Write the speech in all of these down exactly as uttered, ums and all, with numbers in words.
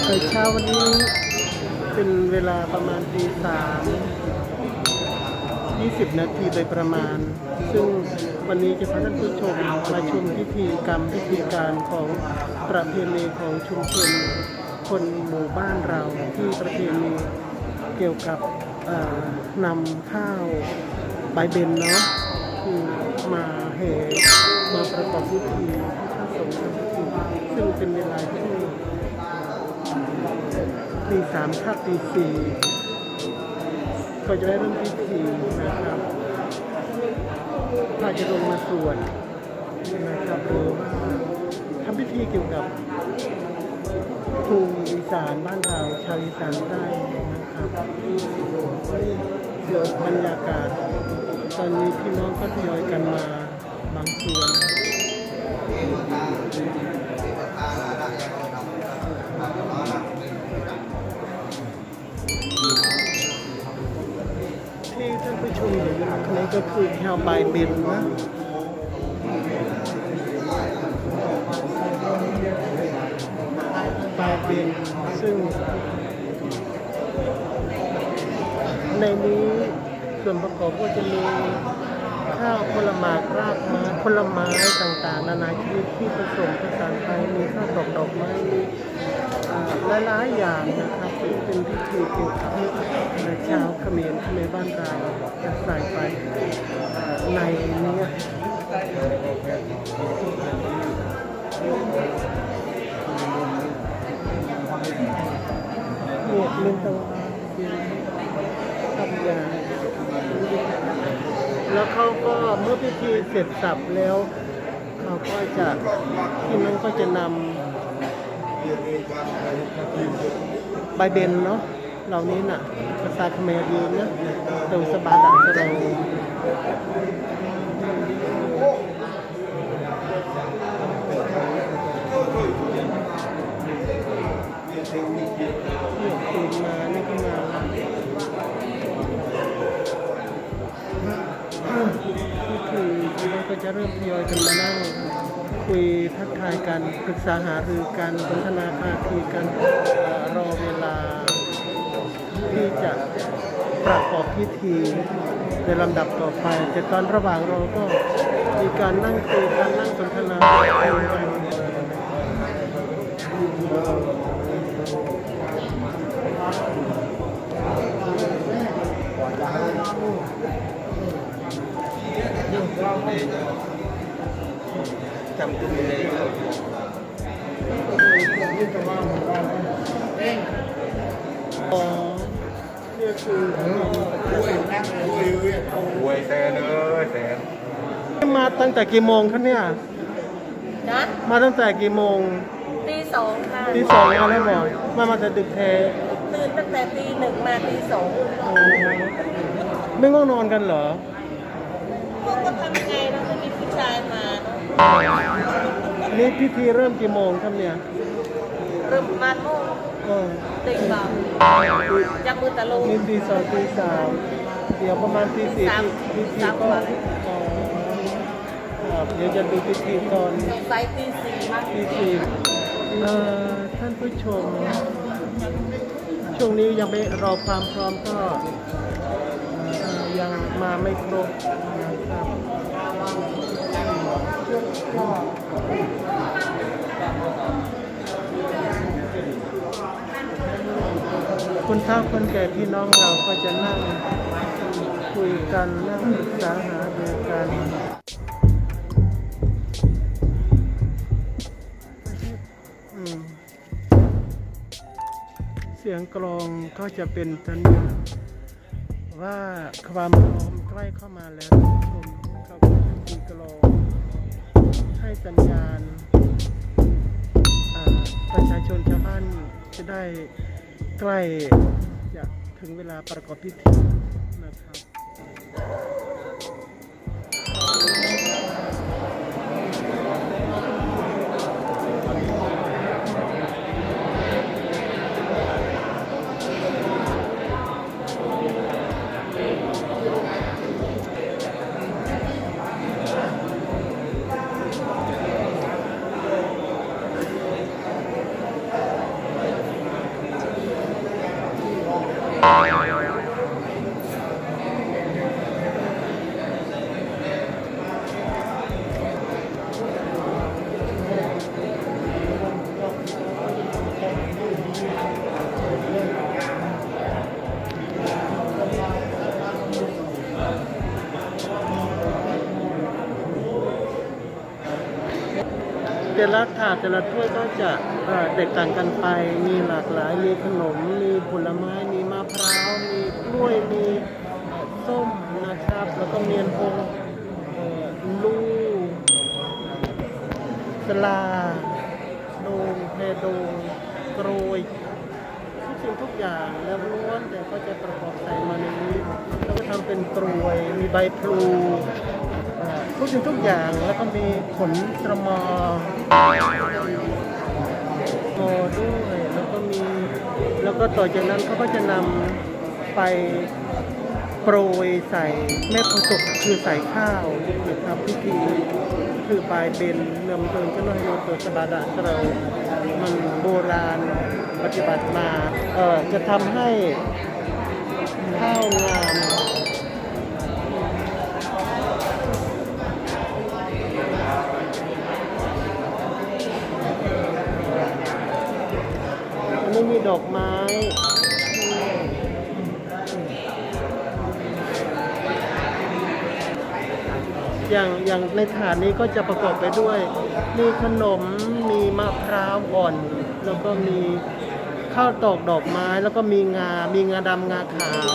เช้าวันนี้เป็นเวลาประมาณตีสามยี่สิบนาทีโดยประมาณซึ่งวันนี้จะพาท่านผู้ชมมาชมพิธีกรรมพิธีการของประเพณีของชุมชนคนหมู่บ้านเราที่ประเพณีเกี่ยวกับนำข้าวใบเบญเนาะคือมาแห่มาประกอบพิธีที่พระสงฆ์ทำพิธีซึ่งเป็นเวลาที่ตีสามข้าตีสี่ก็จะได้เริ่มพิธีนะครับพระจะลงมาสวดนะครับหรือว่าทำพิธีเกี่ยวกับภูมิอีสานบ้านเราชาวอีสานใต้นะครับเดี๋ยวบรรยากาศตอนนี้พี่น้องก็ทยอยกันมาบางส่วนที่ท่านผู้ชมเห็นนี้ก็คือแถวใบเบญนะใบเบญซึ่งในนี้ส่วนประกอบก็จะมีข้าวผลไม้รากไม้ผลไม้ต่างๆนานาชนิดที่ผสมผสานไปมีข้าวดอกดอกไม้มีหลายๆอย่างนะครับเป็นพิธีเกี่ยวกับชาวเขมรเขมรบ้านเราจะใส่ไปในนี้เนี่ยลิงตังทำยาแล้วเขาก็เมื่อพิธีเสร็จสับแล้วเขาก็จะที่นั้นก็จะนำใบเบญเนาะเหล่านี้น่ะภาษาเขมรดีนะเดวสบาดังสระเนี่ยตื่นมานี่ก็มาคือทีนี้ก็จะเริ่มทยอยกันมานั่งคุยทักทายกันปรึกษาหารือกันสนทนาภาคีกันรอเวลาที่จะประกอบพิธีในลำดับต่อไปแต่ตอนระหว่างเราก็มีการนั่งคุยกันนั่งสนทนากันจำตัวเลยอ๋อนี่คือหวยแสนเลยแสนมาตั้งแต่กี่โมงครับเนี่ยนะมาตั้งแต่กี่โมงตีสองค่ะตีสองมาแล้วบอกมามาแต่ดึกแท้ตื่นตั้งแต่ตีหนึ่งมาตีสองไม่ง่วงนอนกันเหรอก็ทำยังไงเราจะมีผู้ชายมานี่พิธีเริ่มกี่โมงครับเนี่ยเริ่มประมาณโมงตีสามจากมือตะลุงนี่ตีสองตีสามเดี๋ยวประมาณตีสี่พิธีก็เดี๋ยวจะดูพิธีตอนไฟตีสี่ตีสี่ท่านผู้ชมช่วงนี้ยังไม่รอความพร้อมก็ยังมาไม่ครบนะครับคุณเฒ่าคนแก่พี่น้องเราก็จะนั่งคุยกันนั่งปรึกษาหารือกันเสียงกลองก็จะเป็นสัญญาณว่าความพร้อมใกล้เข้ามาแล้วชมเขาตีกลองให้สัญญาณประชาชนชาวบ้านจะได้ใกล้จะถึงเวลาประกอบพิธีนะครับแต่ละถาดแต่ละถ้วยก็จะแตกต่างกันไปมีหลากหลายมีขนมมีผลไม้มีมะพร้าวมีกล้วยมีส้มนะครับแล้วก็เมียนพงลูสลาโดงเพโดงกรวยทุกสิ่งทุกอย่างแล้วล้วนแต่ก็จะประกอบใส่มาในนี้แล้วก็ทำเป็นกรวยมีใบพลูทุกสิ่งทุกอย่างแล้วก็มีผลตรมอโมด้วยแล้วก็มีแล้วก็ต่อจากนั้นเขาก็จะนำไปโปรยใส่แม่โพธิ์ศพคือใส่ข้าวนะครับพิธีคือปลายเบนเนื่องเติมก็น้อยโยตัวสบาดาเรามันโบราณปฏิบัติมาเอ่อจะทำให้ข้าวงามอันนี้มีดอกไม้อย่างอย่างในถาดนี้ก็จะประกอบไปด้วยมีขนมมีมะพร้าวอ่อนแล้วก็มีข้าวตอกดอกไม้แล้วก็มีงามีงาดำงาขาว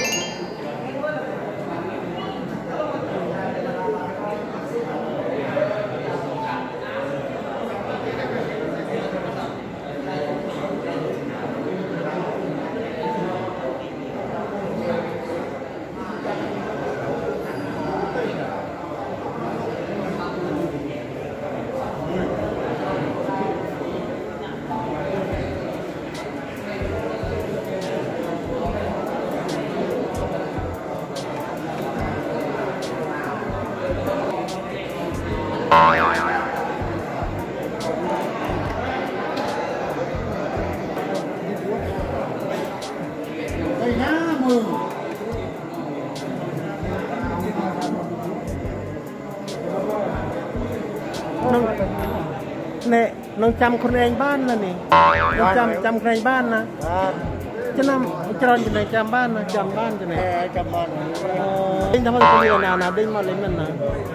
น้องเนี่ยน้องจำคนเองบ้านนะนี่น้องจำจำใครบ้านนะจะนำจรอนจะไหนจำบ้านนะจำบ้านจะไหนจำบ้านอ๋อเด้งทำอะไรคนเดียวนานะเด้งมาเล่นมันนะ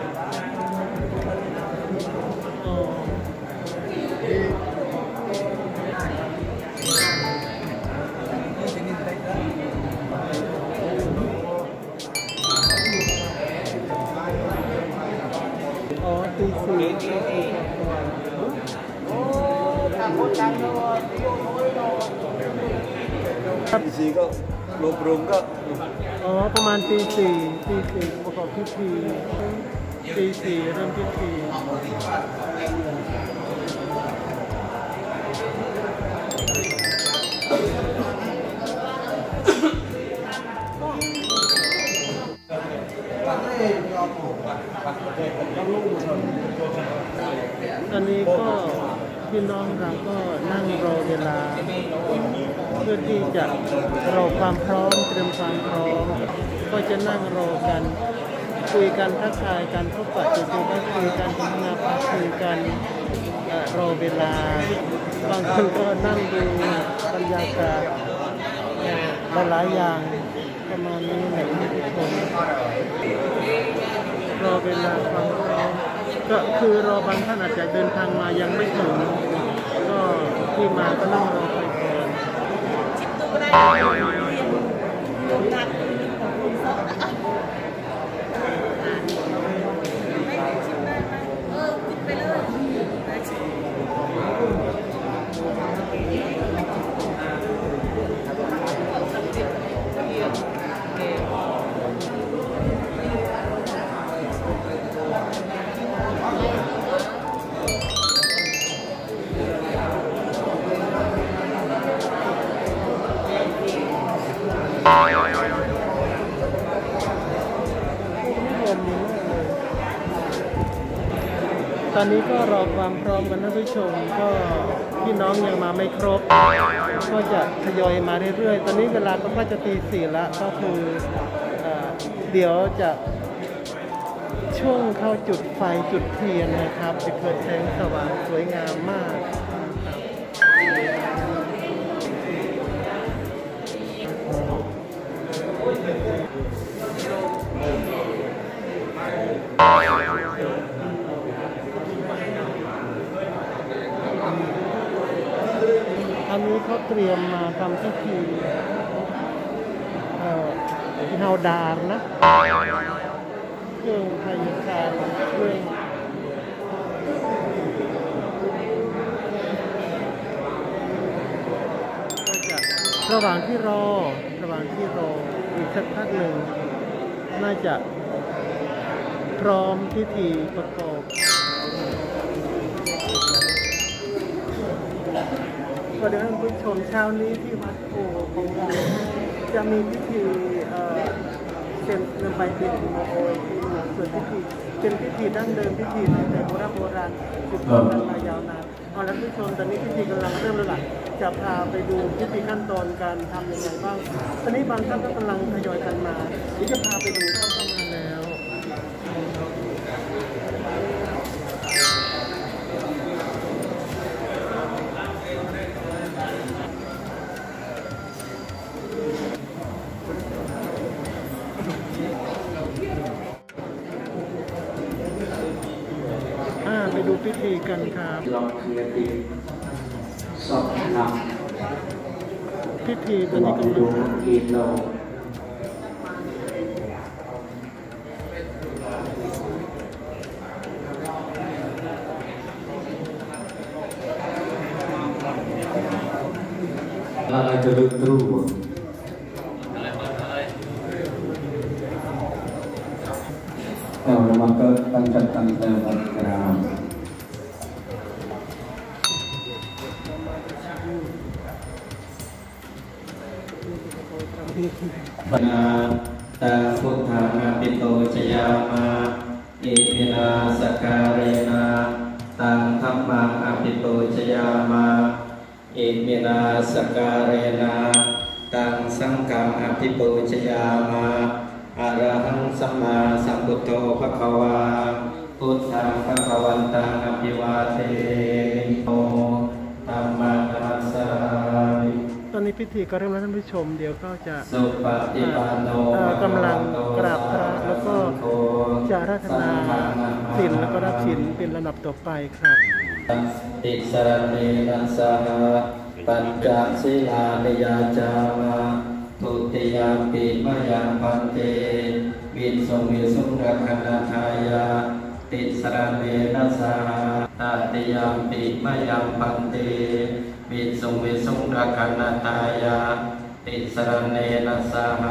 อ๋อตีสี่ตีสี่ก็รวมรวมก็อ๋อประมาณตีสี่ตีสี่ประกอบพิธีตีสี่เริ่มพิธีอันนี้ก็พี่น้องเราก็นั่งรอเวลาเพื่อที่จะรอความพร้อมเตรียมความพร้อมก็จะนั่งรอกันคุยกันทักทายกันพบปะเจอกันคุยกันทำงานคุยกันรอเวลาบางคนก็นั่งดูบรรยากาศหลายๆอย่างประมาณนี้แหละทุกคนรอเวลาความพร้อมก็คือรอบางท่านอาจจะเดินทางมายังไม่ถึงก็ที่มาก็นั่งรอไปก่อนชิปตัวได้ตัดเออกินไปเลยตอนนี้ก็รอความพร้อมกันท่านผู้ชมก็พี่น้องยังมาไม่ครบก็จะทยอยมาเรื่อยๆตอนนี้เวลาก็จะตีสี่แล้วก็คือเดี๋ยวจะช่วงเข้าจุดไฟจุดเทียนนะครับจะเกิดแสงสว่างสวยงามมากอันนี้เขาเตรียมมาทำพิธีเอ่อเฮาดาร์นะเครื่องไทยคานเครื่องระหว่างที่รอระหว่างที่รออีกสักพักหนึ่งน่าจะพร้อมพิธีประกอบสวัสดีท่านผู้ชมเช้านี้ที่วัดโพของเราจะมีพิธีเอ่อเซ็นเงินใบปิดโมโอยส่วนพิธีเป็นพิธีดั้งเดิมพิธีตั้งแต่โบราณโบราณสืบทอดกันมายาวนานเอาละผู้ชมตอนนี้พิธีกำลังเริ่มแล้วล่ะจะพาไปดูพิธีขั้นตอนการทำยังไงบ้างตอนนี้บางท่านก็กำลังทยอยกันมาเดี๋ยวจะพาไปดูเข้ามาแล้วไปดูพิธีกันครับลองเคลียร์ตีสอบหนักพิธีตอนนี้กำลังดูอีโลอะไรจะลึกตรูแต่เรามาเกิดตั้งจัดตั้งแต่วันกลางปนาตาพุทธานาปิโตจยามาเอเมนาสการเรนาตังธัมมังอภิโตจยามาเอเมนาสการเรนาตังสังฆังอภิโตจยามาอะระหังสัมมาสัมพุทโธภควาพุทธังภควันตังอภิวาเทมิโตธัมมังนัสสามิตอนนี้พิธีก็เริ่มแล้วท่านผู้ชมเดี๋ยวก็จะกำลังกราบพระแล้วก็จะราธนาศีลแล้วก็รับศีลเป็นระดับต่อไปครับติสรณเนนะสหปัญจศีลานิยาจามะทุติยามปิมยังพันเตวิสงวิสุงรักขณทายาติสรณเนนะสหตติยามปิมยังพันเตวิสุงวิสุงรักขณทายาติสรณเนนะสห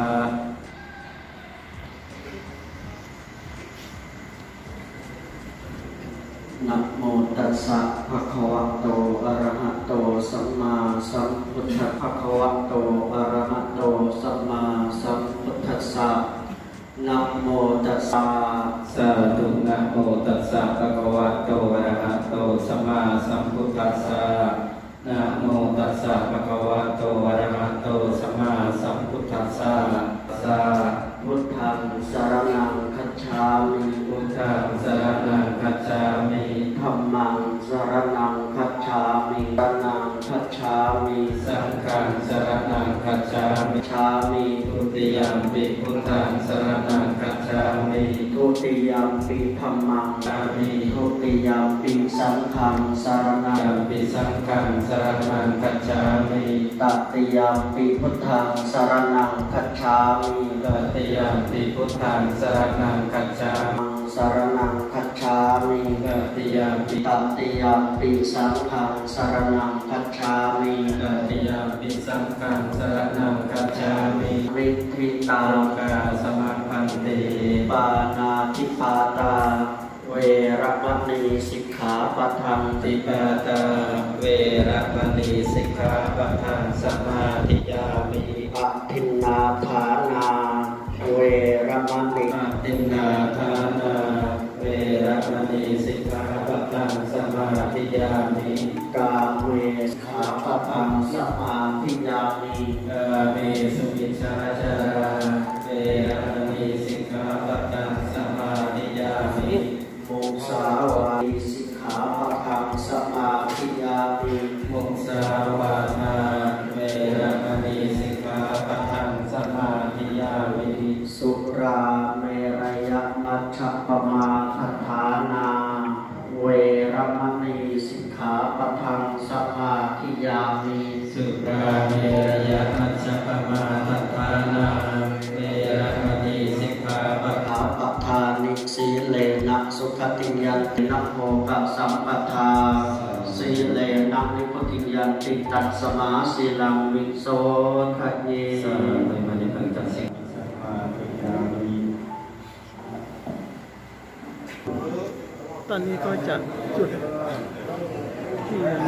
นะโมตัสสะภะคะวะโตอะระหะโตสัมมาสัมพุทธัสสะภะคะวะโตอะระหะโตสัมมาสัมพุทธัสสะนะโมตัสสะสาธุนะโมตัสสะภะคะวะโตอะระหะโตสัมมาสัมพุทธัสสะนะโมตัสสะภะคะวะโตอะระหะโตสัมมาสัมพุทธัสสะสาพุทธังสรณังคัจฉามิพุทธังสรณังคัจฉามิธัมมังสรณังคัจฉามิสรณังคัจฉามิสังฆังสรณังคัจฉามิฉามิทุติยัมปิพุทธังสรณังคัจฉามิทุติยัมปิธัมมังฉามิทุติยัมปิสังฆังสรณังปิสังฆังสรณังคัจฉามิตติยัมปิพุทธังสรณังคัจฉามิตติยัมปิพุทธังสรณังคัจฉามิสรณังคัจฉามิตติยัมปิตติยัมปิสังฆังสรณังคัจฉามิตติยัมปิสังฆังสรณังคัจฉามิฤทธิตากาสมาพันติปานาติปาตาเวรมณีสิกขาปะทังติปาตาเวรมณีสิกขาปะทังสมาธิยามิอะทินนาฐานาเวรมณีอะทินนาฐานาเวรมณีสิกขาปะทังสมาธิยามิกาเวสิกขาปะทังสมาธิยามิกาเมสุมิชฌาจาราเวรมณีสิกขาปะทังสมาธิยามิมุสาวาทิสิกขาปะทังสมาธิยามิมุสาวาทาเวรมณีสิกขาปะทังสมาธิยามิสุราเมรยมัชฌัปปมาทานาเวรมณีสิกขาปะทังสมาธิยามิสุาเมรยะมัชฌปมาทัฏฐานาเวรมณีสิกขาปะทัปทานิสีเลนะสุขติยันตินะโมกัสสัมปทาสีเลนะนิพุติยันติตัสสมาสีลังวิโสทะเยสาธุมณีปัญจสิกขาปิยามิตอนนี้ก็จะจุดเทียน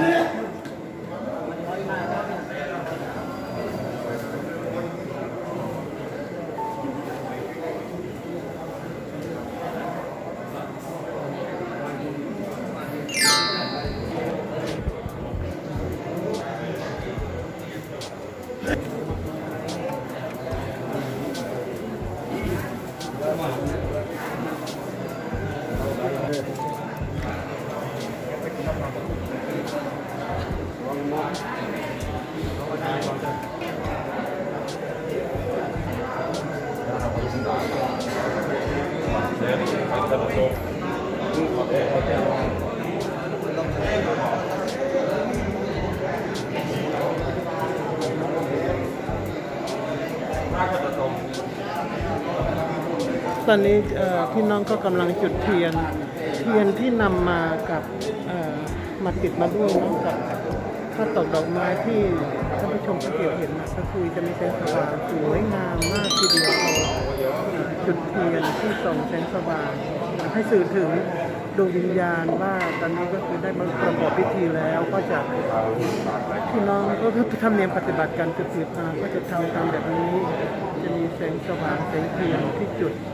ตอนนี้พี่น้องก็กำลังจุดเทียนเทียนที่นำมากับมาติดมาด้วยเนาะกับถ้าตกดอกไม้ที่ท่านผู้ชมสังเกตเห็นนะก็คือจะมีแสงสว่างสวยงามมากทีเดียวจุดเทียนที่ส่องแสงสว่างให้สื่อถึงดวงวิญญาณว่าตอนนี้ก็คือได้มาประกอบพิธีแล้วก็จะพี่น้องก็คือทำเนียมปฏิบัติการจุดเทียนมาก็จะทำตามแบบนี้จะมีแสงสว่างแสงเทียนที่จุด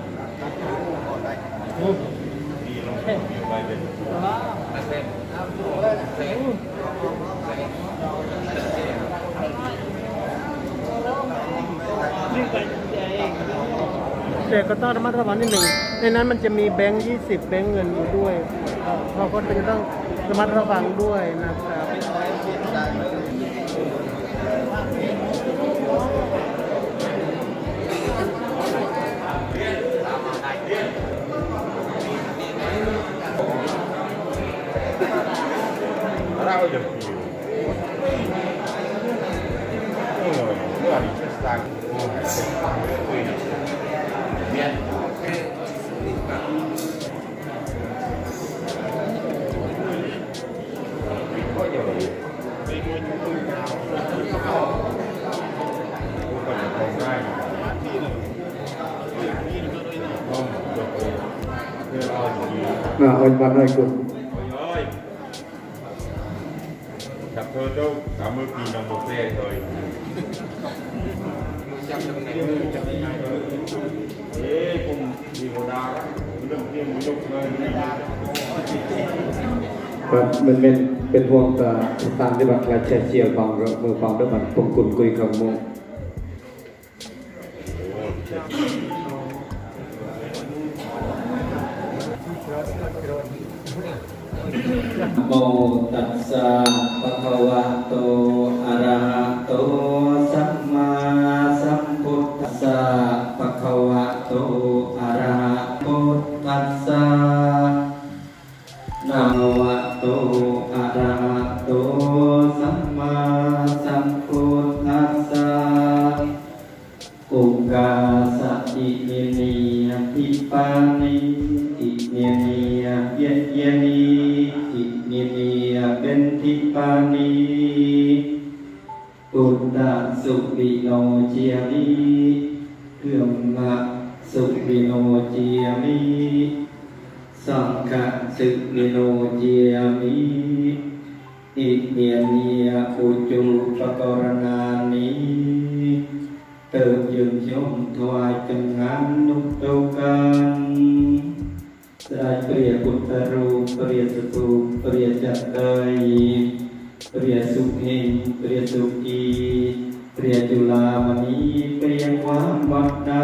แต่ก็ต้องระมัดระวังนิดหนึ่งในนั้นมันจะมีแบงค์ยี่สิบแบงค์เงินอยู่ด้วยเราก็จะต้องระมัดระวังด้วยนะครับ Bravo del figlio. Uno, due anni c'è stato. Vieni. Voglio vedere. Nah, oi mana ikut. Gặp thơ đâu, cảm ơn kỳ đồng một xe rồi. Ê, cùng đi vào đào, đừng tiêm một lúc rồi. ครับมันเป็นเป็นห่วงกับตามที่บัตรลายเชียเชียร์ฟังมือฟังด้วยบัตรปงกุลกุยคำมูโมตัสสะภะคะวะโตอะระหะโตสัมมาสัมพุทธัสสะภะคะวะโตอะระหะพุทธัสสะนะโมะโตอะระหะโตสัมมาสัมพุทธัสสะอุกาสะอิเนเนียติปานิอิเนเนียเยเยนีอิเนเนียเป็นทิปานีอุตตะสุปิโนเจียมิเครื่องงะสุปิโนเจียมิสังฆะสุปิโนเจียมิอิเนียเนียอุจุปกรณานิเติมยืนยมถวายจังงานนุกโตกันได้เปรียบุตรรูปเปรียสตูเปรียจัดเลยเปรียสุขิงเปรียสุกีเปรียจุลามณีเปรียความวัดใด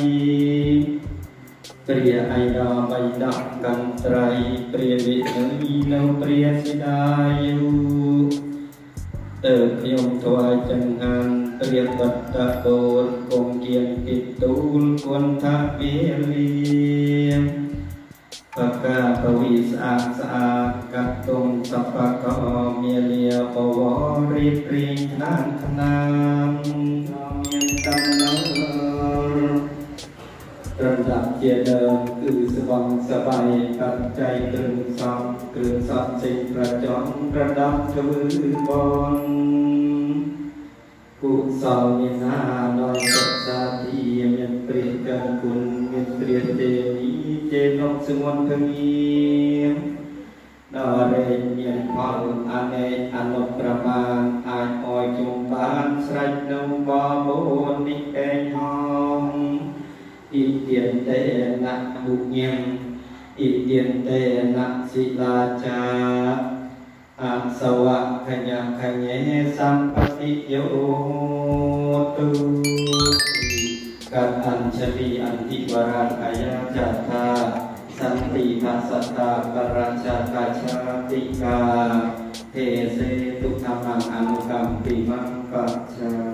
เปรียไอดาใบดักกันไตรเปรียวิเนยเนเปรียสิดายุเติมยมถวายจังงานเปรียบัตตะโกนคงเกียรติตูลควรทักเวลีปะกาปวิสอาสอากัตตุงสัพพะกะเมียเลียปวริปริงนานขนามเมียนตัมเนระดับเกียร์เดิมคือสว่างสบายตัดใจตรึงซ้ำเกลือสับสิ่งประจอนระดับกระบือบอลกุศลมีนาโดยสัจจะที่มีเปรียบกันคุณมีเปรียบเดนีเจนกสงวนพมีดาเรนมีพอลอันเนอนุประมาณอาจออยจุมบานสไรนงบาโบนิเองหอมอิเดียนเตนะบุญยังอิเดียนเตนะศิลาจาอาสวะขยักขยเยสัมปติโยตุกัอัญชลีอันติวรังอายาจัตตาสันติทัสตาปรัญจกาชาติกาเทเสตุธรรมังอนุกัมปิมังปัจจัง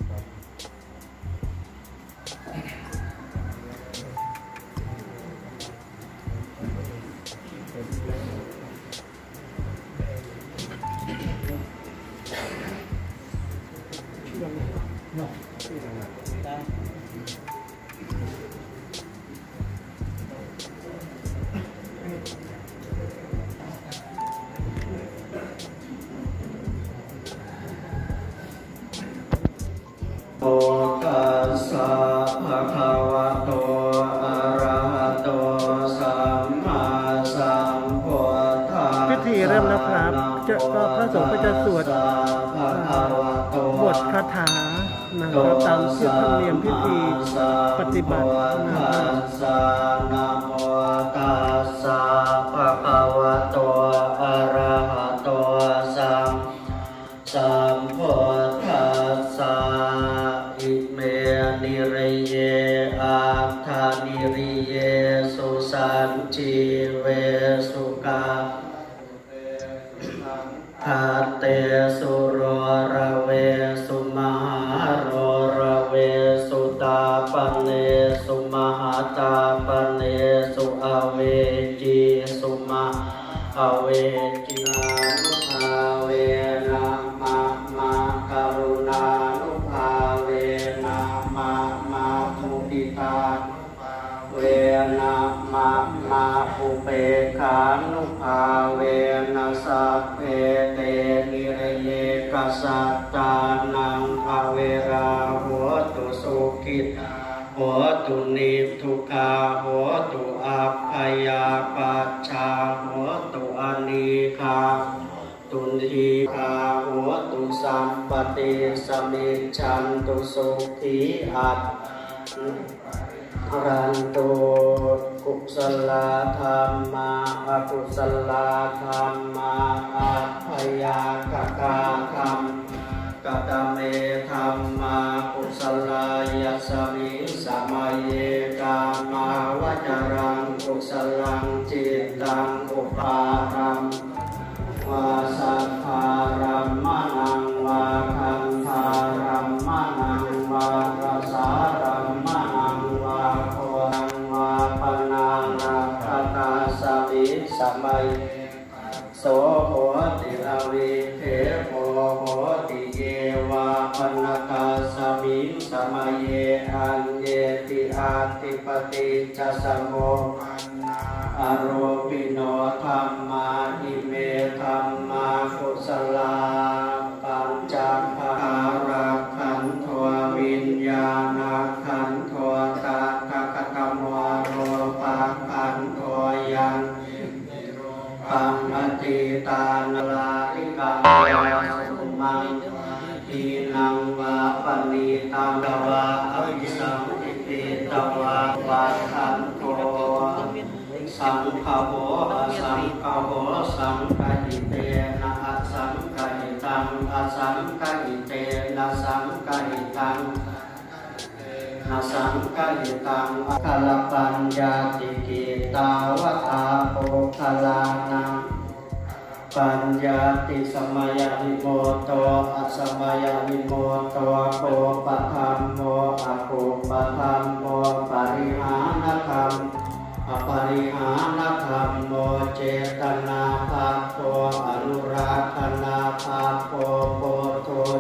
โอตัสสะภะคะวะโตอะระหะโตสัมมาสัมพุทธัสสะพิธีเริ่มแล้วครับจะก็พระสงฆ์ก็จะสวดบทคาถานะครับตามที่ธรรมเนียมพิธีปฏิบัตินะครับนะโมตัสสะภะคะวะโตอะระหะโตสัมสัมพุทธัสสะอิเมนิริเยอาทานิริเยสุสันจิเวสุกาอาเตสุโรระเวสุมหาโรระเวสุตาปเนสุมหาตาปเนสุอเวจีสุมาอเวจีนุภาเวนะมะมะกรุณานุภาเวนะมะมะมุติตาเวนะมะมะอุเปขานุภาเวนะสัพเพเตนิเรเยกัสสัตตานังภเวราโหตุสุขิตโหตุนิพทุกขาโหตุอัพพยาปัชชาโหตุอนีฆาตุนีฆาโหตุสัมปติสมิจฉันตุสุขีอัตรันตุกุศลธรรมาอกุศลธรรมาอัพพยากตาธรรมกตเมธรรมากุศลายสมิสมัยเยกามาวจรังกุศลังจิตตังอุปารัมวาสัพพารัมมนังวาคันธารัมมนังวารสารัมมนังวาโคนังวาปนานาคตาสมิสมัยโสโหติอวิเทโพโหติเยวาปนตาสมิสมัยเยอันเยติอาติปติจัสโมอโรปิโนธัมมาอิเมธัมมากุศลาปัญจภาระขันธววิญญาณขันธวตาคกตมวโรปะขันธวยังปัมมติตานลาลิกาสุมังทีนังวาปณิตังตวะอวิสัมปิติตวะวาขันโตสังฆโหสังฆโหสังฆหิเตนะสังฆหิตังอสังฆหิเตนะสังฆหิตังนะสังฆหิตังคลปัญญาติกิตาวตาโภคลานังปัญญาติสมัยวิโมโตอสมัยวิโมโตโภปะธัมโมอโภปะธัมโมปริหานธรรมอปริหานธรร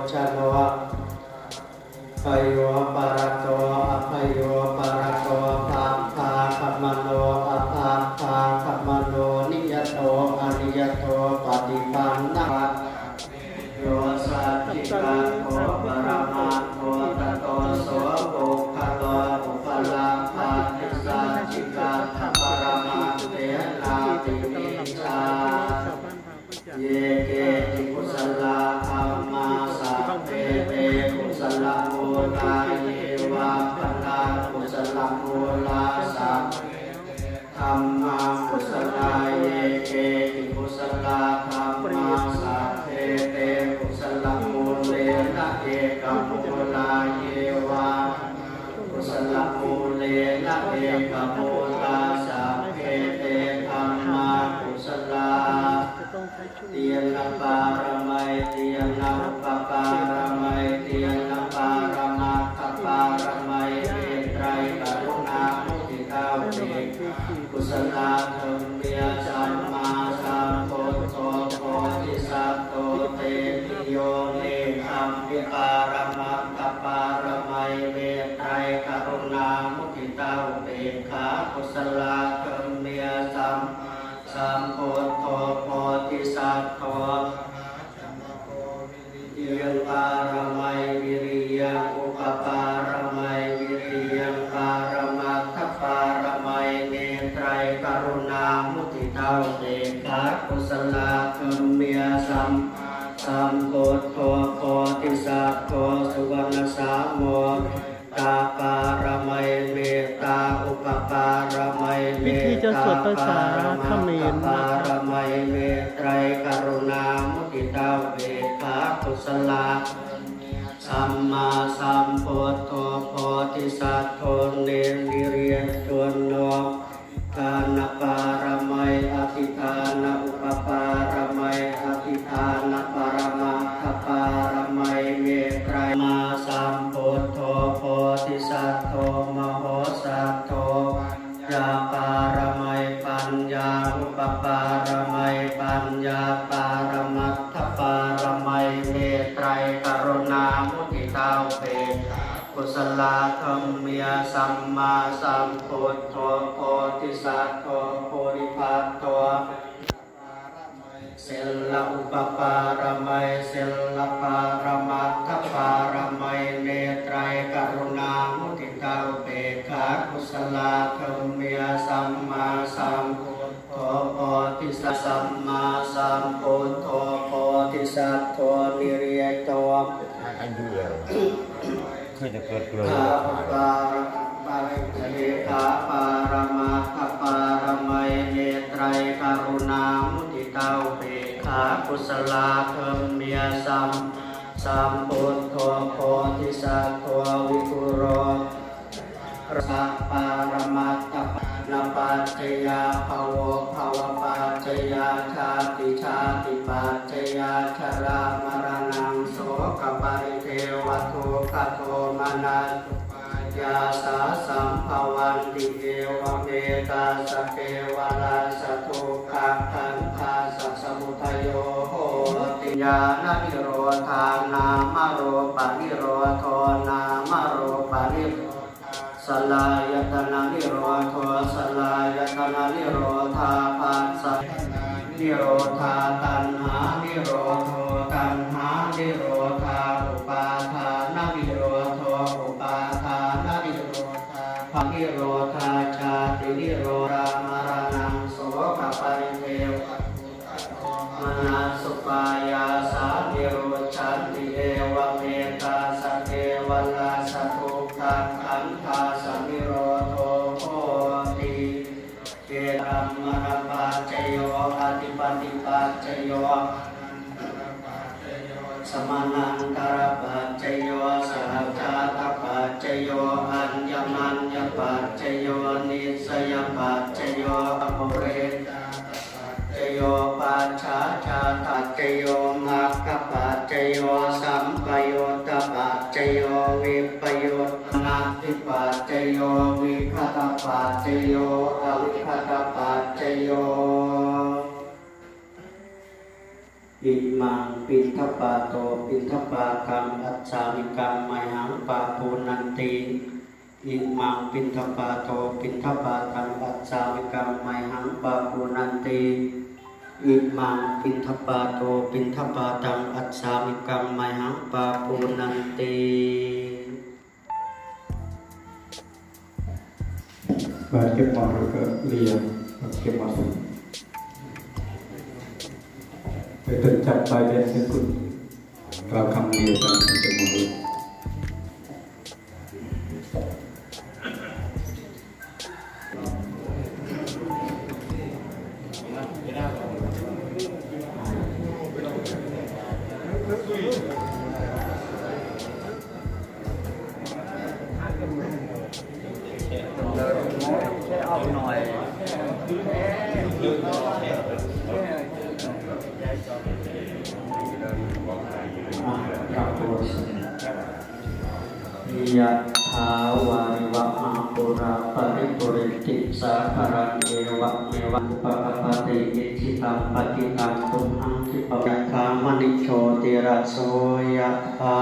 ชะโนพโยปารโตอภโยปารโตภาภาคัมมโนอภาภาคัมมโนนิยโตอนิยโตปฏิปันนะโยสัจจิกาโตปรมาโตตโตโสโภคะโตอุปลาภาติสัจจิกาปรมาเตนาติมิชาเยเกติกุสลาธัมมาสัพเพเตกุสลมูลาเยวะปนากุสลมูลาสัพธัมมากุสลาเยเกติกุสลาธัมมาสัพเพเตกุสลมูเลนะเอกมูลาเยวะกุสลมูเลนะเอกมูลาสัพเพเตธัมมากุสลาเตียนปารมัยเตียนปปารมัยเตียนปารมัตถปารมัยเมตไตรกรุณามุทิตาเวกุศลธรรมเมียสัมมาสัมพุทโธโพธิสัตโตเตมิโยเนอัมพิปารมัตถปารมัยเมตไตรกรุณามุทิตาเวขากุศลธรรมเมียสัมสัมพุทโธโพธิสัตโตยังปารมัยวิริยังอุปปารมัยวิริยังปารมัตถปารมัยเนไตรกรุณามุทิตาเตคะกุศลธรรมเมียสัมสัมพุทโธโพธิสัตโตสุวรรณสามโมตาปารมัยเมตตาอุปปารมัยเมตตาปารมัยเมตไตรกรุณามุทิตาเวคะกุศลสัมมาสัมพุทโธโพธิสัตโตเนริเรียจวนโนกานปารมัยอธิฐานอุปปารมัยอธิฐานปรมัตถปารมัยเมตไตรมาสัมพุทโธโพธิสัตโตมโหสัตโตยาปารมัยปัญญาอุปปารมัยปัญญาปารมัตถปารมัยเมตไตรกรุณามุทิตาเวกุศลธรรมเมียสัมมาสัมพุทโธโพธิสัตโตโพธิปัตโตเสลอุปปารมัยเสลปารมัตถปารมัยเมตไตรกรุณามุทิตาเวคะกุศลธรรมเมียสัมมาสัมพุทโธโพธิสัตสัมมาสัมพุทโธโพธิสัตโตนิริยโตอันเดียวเคยจะเกิดเกลือขาปารปาริเทขาปารมัตถปารมัยเมตไตรกรุณามุทิตาเวขากุศลธรรมเมียสัมสัมพุทโธโพธิสัตโตวิปุโรสัพปารมัตถนปัจจยาภวภวปัจจยาชาติชาติปัจจยาชรามรณังโสกปริเทวทุกขโทมนัสยาสาสัมภวันติเอวเมตาสเกวลาสทุกขขันธาสัสมุทัยโยโหติญาณนิโรธานามโรปะนิโรโทนามโรปะนิสลายตนะนิโรธสลายตนะนิโรธาปัสสะนิโรธาตัณหานิโรธตัณหานิโรธาอุปาทานนิโรธอุปาทานนิโรธาภนิโรธาชาตินิโรธามรณังโสกปริเทวมนัสสุปายาสานิโรชันติเอวเมตาสเกวลาสทุกขังขันธาสนิโรโธโหติเกตัมมรปัจจโยอธิปติปัจจโยสมานันตรปัจจโยสัจจตปัจจโยอัญญมัญญปัจจโยนิสยปัจจโยอภเรจโยปัจฉาชาตัจโยมัคคปัจจโยสัมปโยตปัจจโยวิปโยนาติปัจจโยวิคตปัจจโยอวิคตปัจจโยอิมังปินทปาโตปินทปาตังอัจฉามิกังไมหังปาปูนันติอิมังปินทปาโตปินทปาตังอัจฉามิกังไมหังปาปูนันติอิมังปินทปาโตปินทปาตังอัจฉามิกังไมหังปาปูนันติบาดเก็บมาแล้วก็เรียนเก็บมาสุดไปตึกจับไปเป็นสิ่งคุณกล่าวคำเดียวกันจะหมดยะถาวาริวะหาปุราปริปุริติสาคารังเอวะเมวะปะปะติอิจิตังปฏิตังตุมหังคิปะยะคามณิโชติระโสยะถา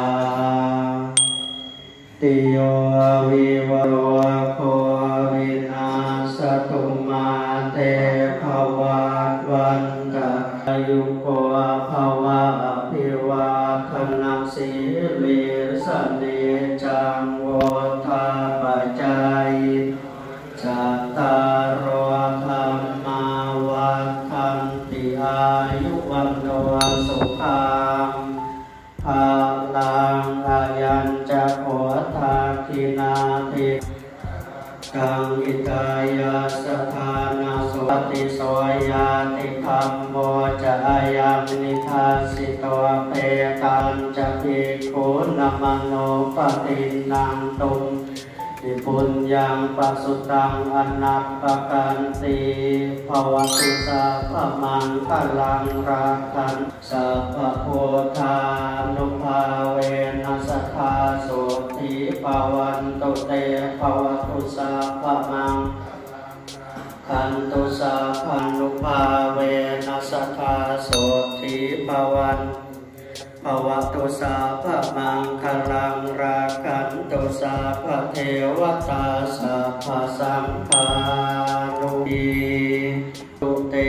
ติโยวิวโรโควินาสตุมาเตภวัตวันตะอายุโกภวะอภิวาทนาสีลิสเนจังโวทาปัจจัยจัตตารโอธรรมาวัฏันติอายุวันโนสุขังภาลังอายัญจะโหทาคินาติกังอิตายาสถานาสุติโสยาติธรรมโมจะอายังนิทาสิโตเปตัญจะภิกขุนัมโนปฏินังตุมติปุญญังปัสสุตังอนัปปกันติภวตุสัพพมังคลังรักขันสัพพโพธานุภาเวนัสทธาโสติภวันตุเตภวตุสัพพมังคันตุสัพพนุภาเวนัสทธาโสติภวันภวตุสัพพมังคลังรักขันตุสัพพเทวตาสัพพสังฆานุปีตุเต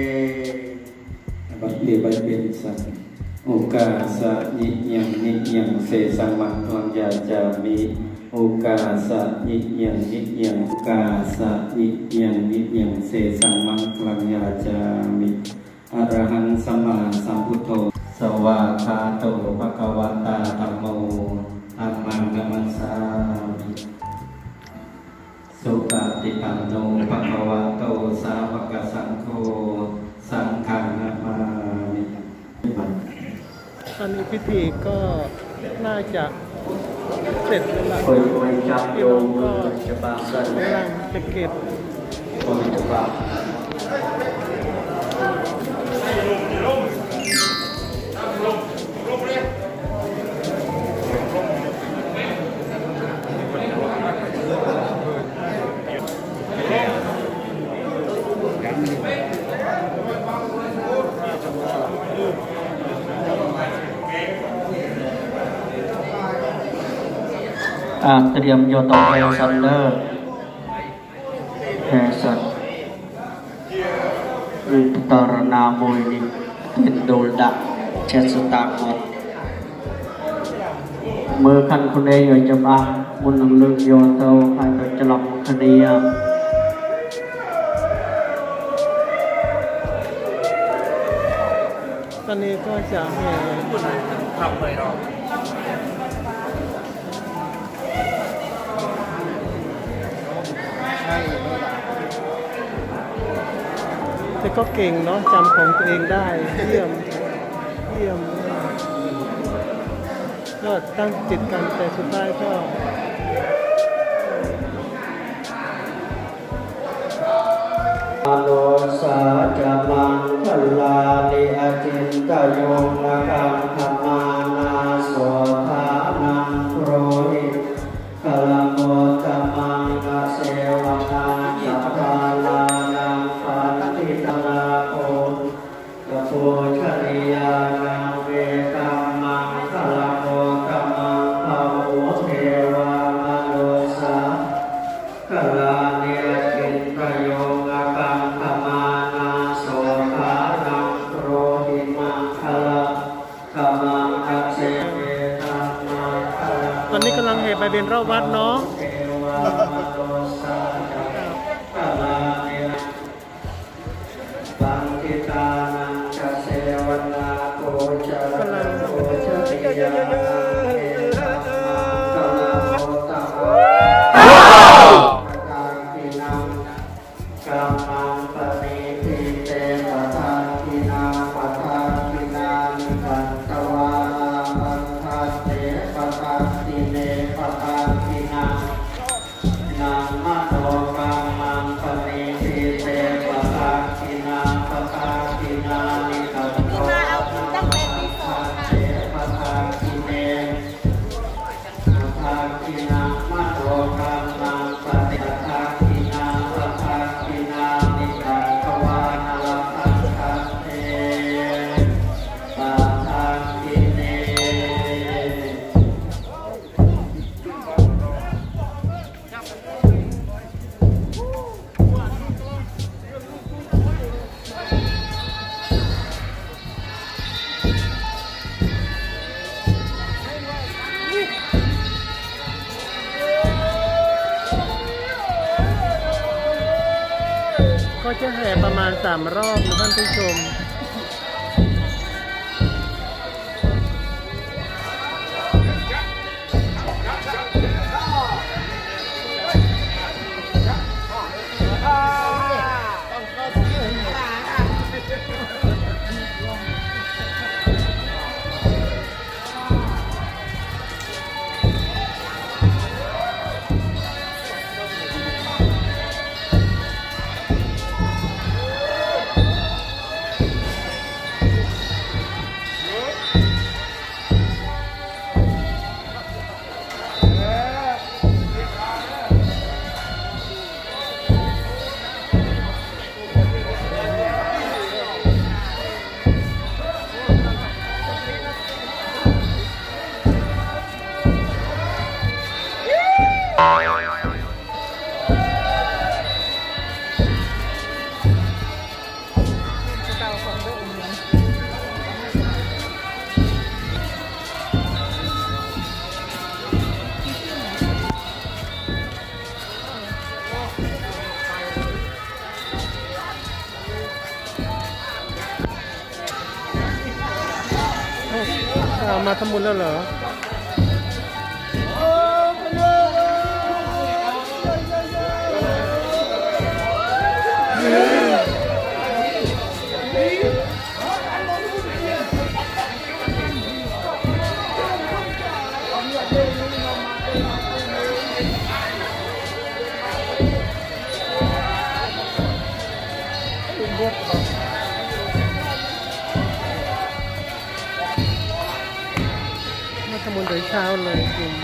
บัดเดบัดเป็นสังโอกาสะยิยังนิยังเสสังมังลังยาจามิโอกาสะยิยังนิยังโอกาสะยิยังนิยังเสสังมังลังยาจามิอรหังสัมมาสัมพุทโธสวากขาโตภะคะวะตาธัมโมธัมมังกัมมัสสามิสุปฏิปันโนภะคะวะโตสาวกสังโฆสังฆังนะมามิตอนนี้พิธีก็น่าจะเสร็จแล้วล่ะโอยโอยจับโยมก็จะบาสันกำลังจะเก็บโอยจะบาเตรียมโยตองแฮซันเดอร์แฮซันอุปตรนาโมยนิเป็นโดลดะเชสตาคอดเมื่อคันคนเอยจะมาบุญนำลึกโยเตาให้ไปจลบคดีตอนนี้ก็จะแห่ทำเลยเนาะแต่ก็เก่งเนาะจำของตัวเองได้เยี่ยมเยี่ยมก็ตั้งจิตกันแต่สุดท้ายก็อโลสาจะมังคลาลิอจินตโยนะกังธรรมานาโสธานังโรหิกลโมตมังนาเสวนาจัตตาลานังปันติตาโกกโพชริยานังเวอนนี้กำลังแห่ไปเวียนรอบวัดเนาะบังกิตานังกเสวนาโกจาโกจติยาเอตัมกลาโมตโกกากินังกัมมังปณิทิเตปะทากินาปะทากินานิกันตวาปันทัสเตปะทาติเนปะทากินานัมมะโนกัมมังปณิทิเตปะทากินาปะทากินานิกันตวาปันทัสเตปะทากิเนปะทากินามะโนกัมมังปณิปะทากินาปะทากินานิกันตวานาลปันทัสเตปะทากิเนก็จะแห่ประมาณสามรอบนะท่านผู้ชมมาทำบุญแล้วเหรอมาทำบุญโดยเช้าเลยจริง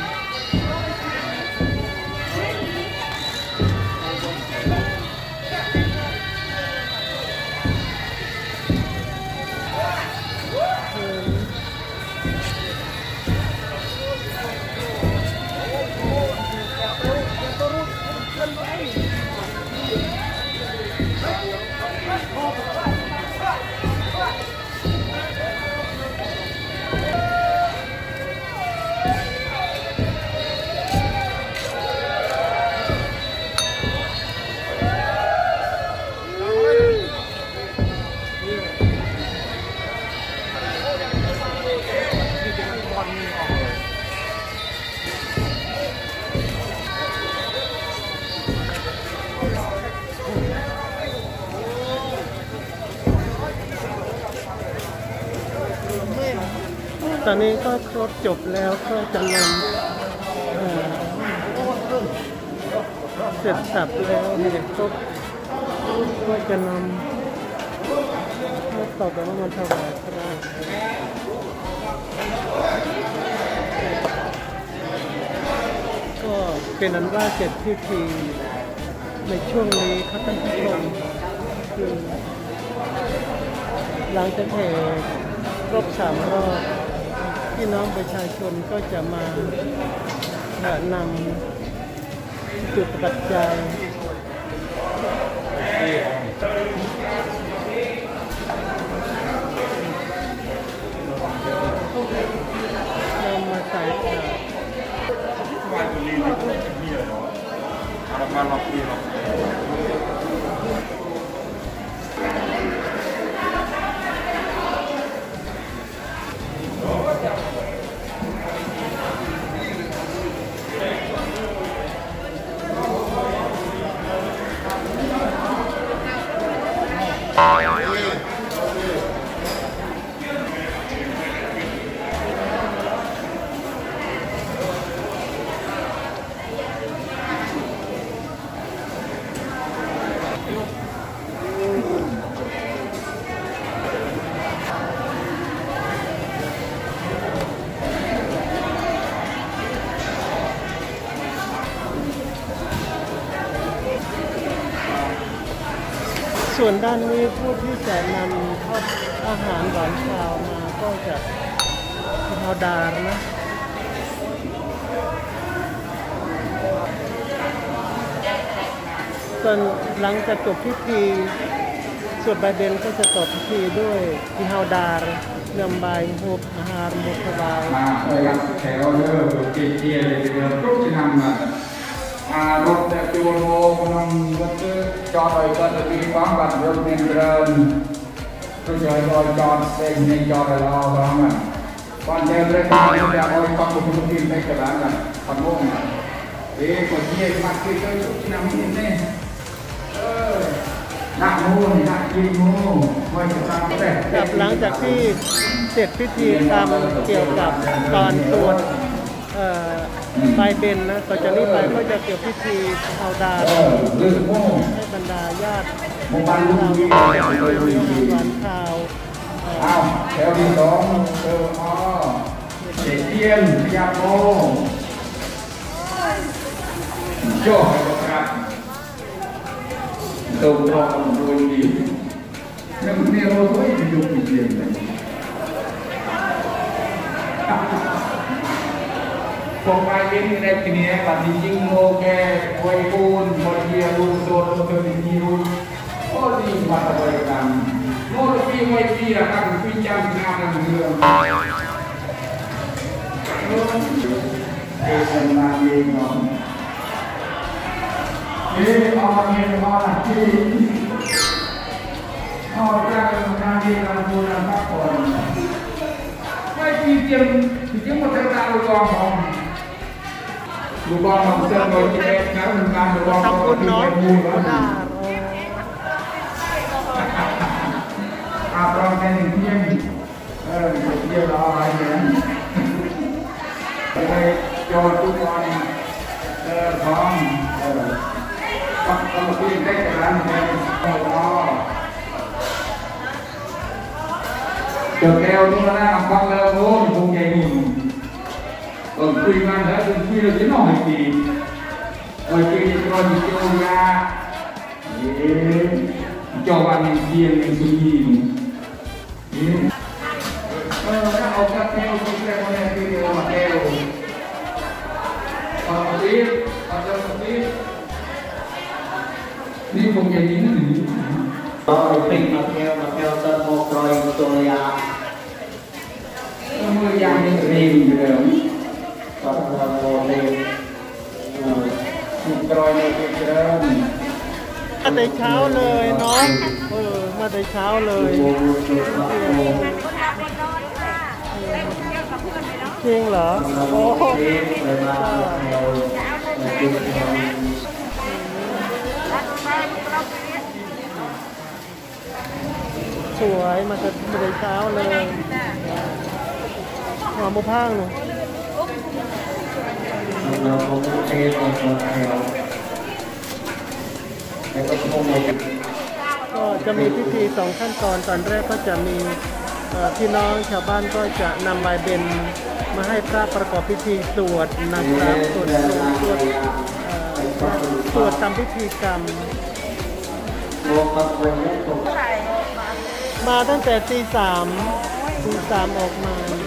ตอนนี้ก็ครบจบแล้วก็จะนำเสร็จสับแล้วเห็นครบก็จะนำมาต่อกันว่ามันถวายพระก็เป็นนั้นว่าเสร็จพิธีในช่วงนี้ครับท่านผู้ชมคือหลังจากแห่ครบสามรอบพี่น้องประชาชนก็จะมานำจุดปัจจัยนำมาใส่ถาดส่วนด้านนี้ผู้ที่จะนำข้าวอาหารหวานคาวมาก็จะพิธาดารนะส่วนหลังจากจบพิธีสวดใบเบญก็จะจบพิธีด้วยพิธาดารนำใบหุบอาหารหมดสบายมาเลยครับแถวเด้อเกี่ยเกี่ยเลยเดิมทุกที่นำมาอารถแต่ตัวโลกนำก็จะจอดไว้ก็จะมีความบัดรถเดินเดินก็จะจอดจอดเซ็งในจอดรอบ้างอ่ะก่อนเดินเลยก็จะเอาไปฟังบุตรทีมในกระดานกันทำมุ่งเอ๊ะคนที่มาที่ก็ทุกที่นำนี่เนี่ยเออนักมูนนักกินมูไว้จะตามแต่กับหลังจากที่เสร็จพิธีกรรมเกี่ยวกับตอนสวดใบเบญนะต่อจากนี้ไปก็จะเกี่ยวพิธีเอาดาให้บรรดาญาติชาววันข่าวเอาแถวที่สองเอออ๋อเด็กเทียนพยาโมโจ้ครับตัวรองโดยดีนั่นเนี่ยเราไม่ได้ดูเทียนเลยพวกไปเล่นในที่นี้ปฏิจิงโมแกไวปูนบริเวณรูโดนเธอดีรูโอ้ดีมาตะวันกันโมดปีไวปีอะครับปีจังงานนั่นเรื่องเอเป็นมาเองเนาะเออเอามาเงินมาละที่เอาจากงานที่เราดูนะพักผ่อนไม่ปีเจียมปีเจียมหมดทั้งตาลูกกองของลูกบอลมันเสื่อมโดยที่เล็กนะมันการลูกบอลมันก็คือเป็นมูลแล้วนะอาบน้ำเป็นเที่ยงเออเที่ยงเราอะไรเนี่ยเลยโยนทุกคนเออพร้อมเออต้องต้องคุยได้กันแล้วเนี่ยโอ้โหเจอแก้วนู่นนะฟังแล้วโอ้ยคงใหญ่หุ่นเออคุยกันแล้วคุยเราจะน้อยดีเออคุยจะรอจิตวิญญาณเอ๊ะจอวันเดียงสุนีเอ๊ะเออถ้าเอากระเทียมคุยกันเนี่ยคือเอามาแก้วเอาตีเอาเจ้าตีนี่คงใหญ่ดีนะนี่เอาปิ้งมาแก้วมาแก้วต้นโมกรอยตัวยามือยางนี่เรียนอยู่แล้วตอนเราเรียนกรอยในเกลือมาแต่เช้าเลยเนาะเออมาแต่เช้าเลยจริงเหรอโอ้สวยมาแต่มาแต่เช้าเลยหอมมะพร้าวหนูเราคงเทไปคนเดียวแล้วก็คงก็จะมีพิธีสองขั้นตอนตอนแรกก็จะมีพี่น้องชาวบ้านก็จะนำใบเบญมาให้พระประกอบพิธีสวดนะครับสวดสวดสวดสวดตามพิธีกรรมมาตั้งแต่ตีสามตีสามออกมา